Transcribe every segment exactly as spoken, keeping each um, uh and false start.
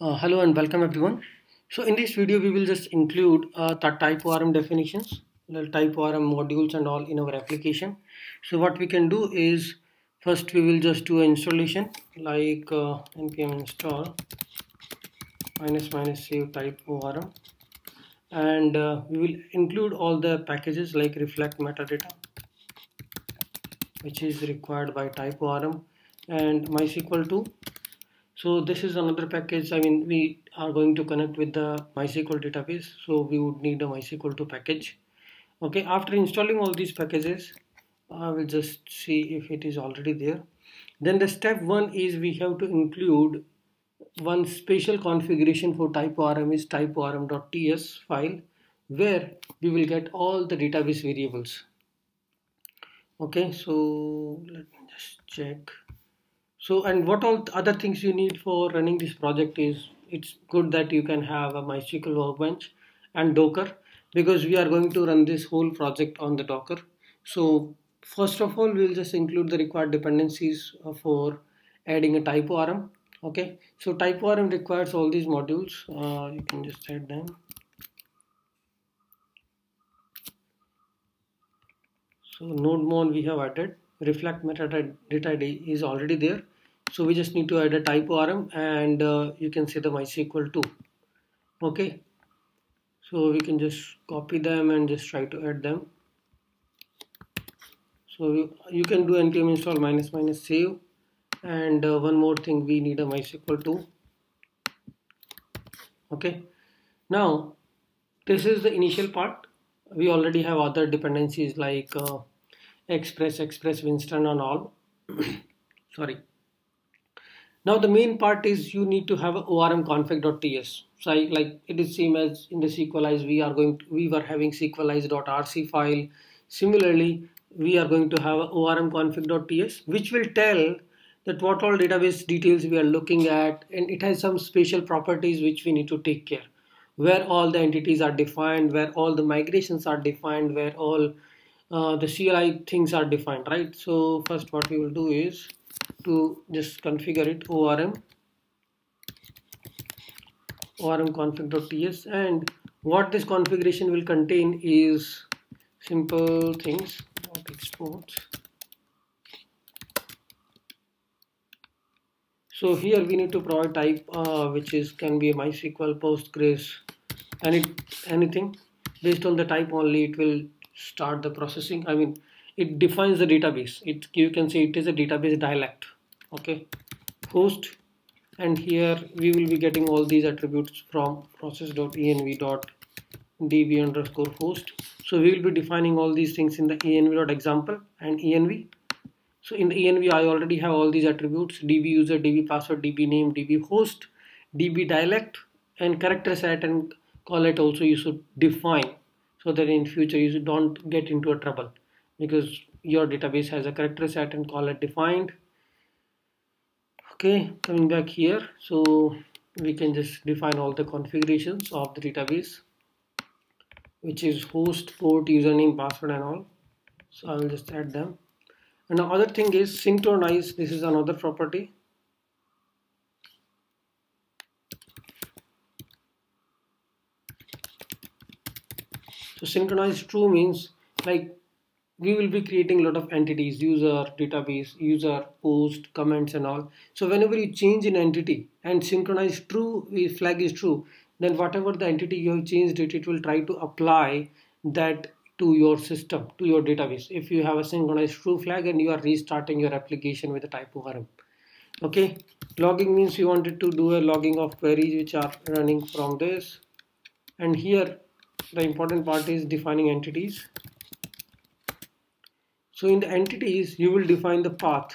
Uh, hello and welcome everyone. So in this video we will just include uh, the type O R M definitions, the type O R M modules and all in our application. So what we can do is first we will just do an installation like uh, npm install minus minus save type O R M, and uh, we will include all the packages like reflect metadata, which is required by type O R M, and MySQL two. So this is another package. I mean, we are going to connect with the MySQL database, so we would need a MySQL two package. Okay, after installing all these packages, I will just see if it is already there. Then the step one is we have to include one special configuration for type O R M is type O R M.ts file, where we will get all the database variables. Okay, so let me just check. So, and what all other things you need for running this project is it's good that you can have a MySQL workbench and Docker, because we are going to run this whole project on the Docker. So first of all, we'll just include the required dependencies uh, for adding a type O R M. Okay, so type O R M requires all these modules. Uh, you can just add them. So nodemon we have added, reflect metadata is already there. So we just need to add a type O R M, and uh, you can say the MySQL two. Okay, so we can just copy them and just try to add them. So you, you can do npm install minus minus save, and uh, one more thing, we need a MySQL two. Okay, now this is the initial part. We already have other dependencies like uh, Express, Express, Winston and all. Sorry. Now the main part is you need to have a orm config.ts. So I, like it is same as in the Sequelize, we are going to, we were having sequelize.rc file. Similarly, we are going to have a orm config.ts, which will tell that what all database details we are looking at, and it has some special properties which we need to take care, where all the entities are defined, where all the migrations are defined, where all uh, the C L I things are defined, right? So first what we will do is to just configure it orm orm config.ts, and what this configuration will contain is simple things, dot exports. So here we need to provide type uh, which is can be a MySQL, Postgres, any anything. Based on the type only it will start the processing. I mean, it defines the database. It, you can say it is a database dialect. Okay, host, and here we will be getting all these attributes from process.env.db underscore host. So we will be defining all these things in the env.example and env. So in the env I already have all these attributes: db user, db password, db name, db host, db dialect, and character set and call it also you should define, so that in future you don't get into a trouble, because your database has a character set and call it defined. Okay, coming back here, so we can just define all the configurations of the database, which is host, port, username, password and all. So I will just add them. And the other thing is synchronize. This is another property. So synchronize true means like we will be creating a lot of entities, user, database, user, post, comments and all. So whenever you change an entity and synchronize true, if flag is true, then whatever the entity you have changed it, it will try to apply that to your system, to your database. If you have a synchronized true flag and you are restarting your application with a type O R M. Okay, logging means you wanted to do a logging of queries which are running from this. And here the important part is defining entities. So in the entities, you will define the path,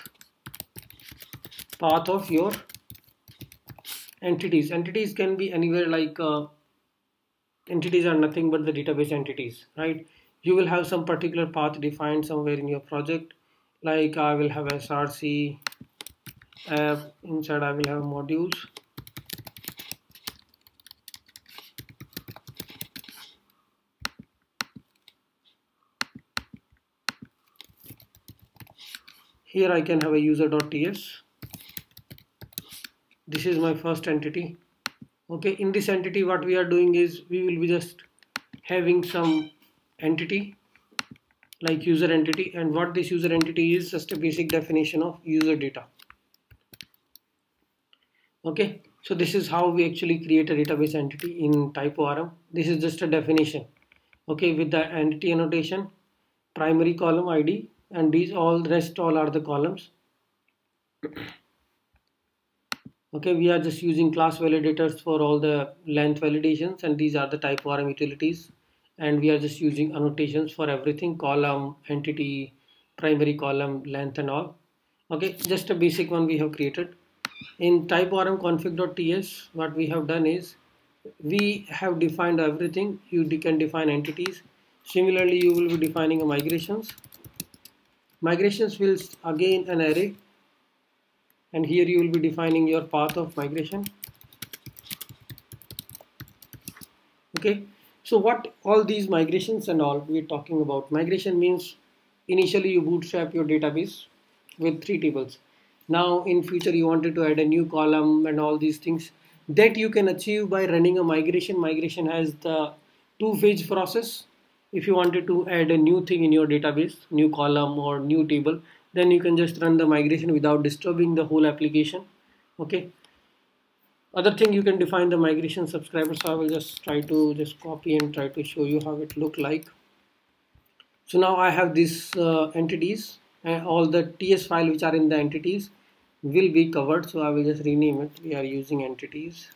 path of your entities. Entities can be anywhere, like uh, entities are nothing but the database entities, right? You will have some particular path defined somewhere in your project, like I will have src app, inside I will have modules. Here I can have a user.ts. This is my first entity. Okay, in this entity what we are doing is we will be just having some entity like user entity, and what this user entity is just a basic definition of user data. Okay, so this is how we actually create a database entity in TypeORM. This is just a definition, okay, with the entity annotation, primary column I D, and these all rest all are the columns. Okay, we are just using class validators for all the length validations, and these are the TypeORM utilities, and we are just using annotations for everything: column, entity, primary column, length, and all. Okay, just a basic one we have created. In TypeORM config.ts, what we have done is we have defined everything. You can define entities. Similarly, you will be defining a migrations. Migrations will again an array, and here you will be defining your path of migration. Okay, so what all these migrations and all we're talking about. Migration means initially you bootstrap your database with three tables. Now in future you wanted to add a new column and all these things that you can achieve by running a migration. Migration has the two-phase process. If you wanted to add a new thing in your database, new column or new table, then you can just run the migration without disturbing the whole application. Okay, other thing, you can define the migration subscriber. So I will just try to just copy and try to show you how it look like. So now I have these uh, entities, and all the T S file which are in the entities will be covered. So I will just rename it. We are using entities.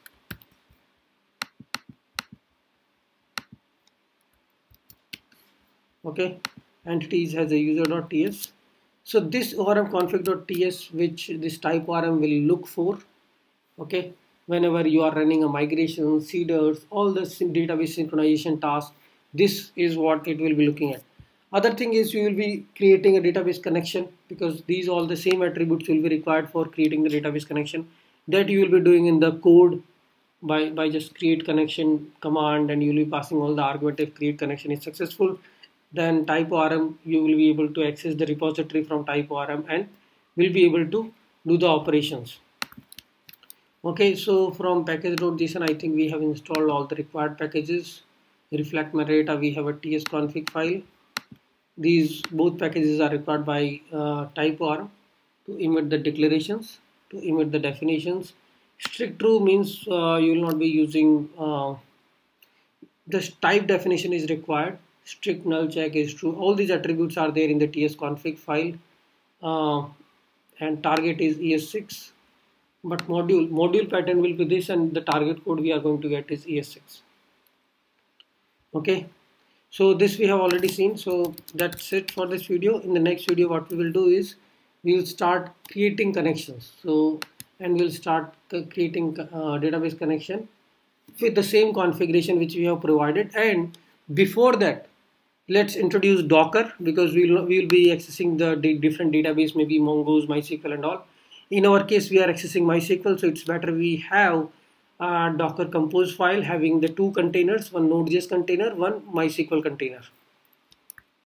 Okay, entities has a user.ts. So this orm config.ts, which this TypeORM will look for. Okay, whenever you are running a migration, seeders, all the database synchronization tasks, this is what it will be looking at. Other thing is you will be creating a database connection, because these all the same attributes will be required for creating the database connection, that you will be doing in the code by, by just create connection command, and you will be passing all the argument. If create connection is successful, then TypeORM, you will be able to access the repository from TypeORM and will be able to do the operations. Okay, so from package.json, I think we have installed all the required packages. Reflect metadata, we have a tsconfig file. These both packages are required by uh, TypeORM to emit the declarations, to emit the definitions. Strict true means uh, you will not be using uh, this type definition is required. Strict null check is true. All these attributes are there in the tsconfig file, uh, and target is E S six. But module module pattern will be this, and the target code we are going to get is E S six. Okay, so this we have already seen. So that's it for this video. In the next video, what we will do is we will start creating connections. So and we'll start creating uh, database connection with the same configuration which we have provided. And before that, let's introduce Docker, because we will we will be accessing the different database, maybe Mongoose, MySQL, and all. In our case, we are accessing MySQL, so it's better we have a Docker Compose file having the two containers, one Node.js container, one MySQL container.